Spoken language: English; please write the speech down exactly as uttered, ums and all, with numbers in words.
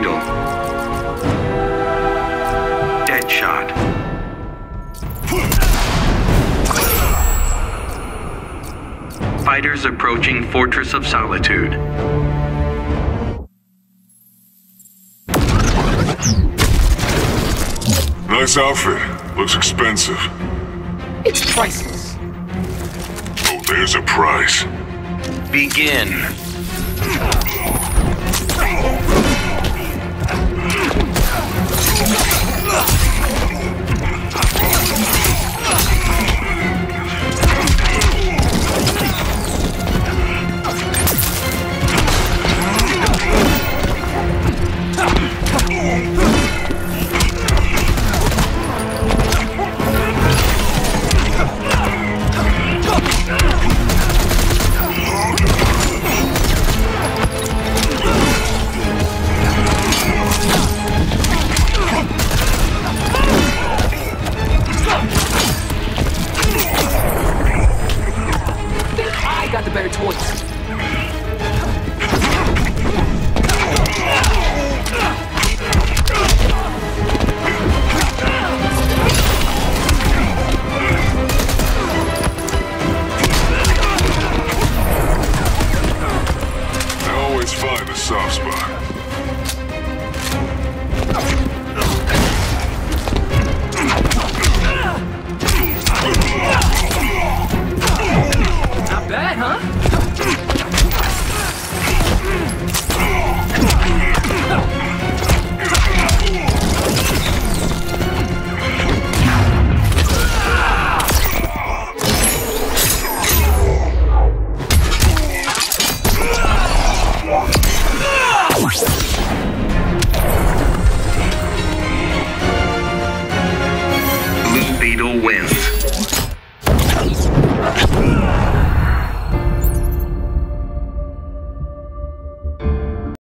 Beetle. Deadshot. Fighters approaching Fortress of Solitude. Nice outfit. Looks expensive. It's priceless. Oh, there's a price. Begin. Got the better toys. I always find a soft spot. Not bad, huh? Blue Beetle wins.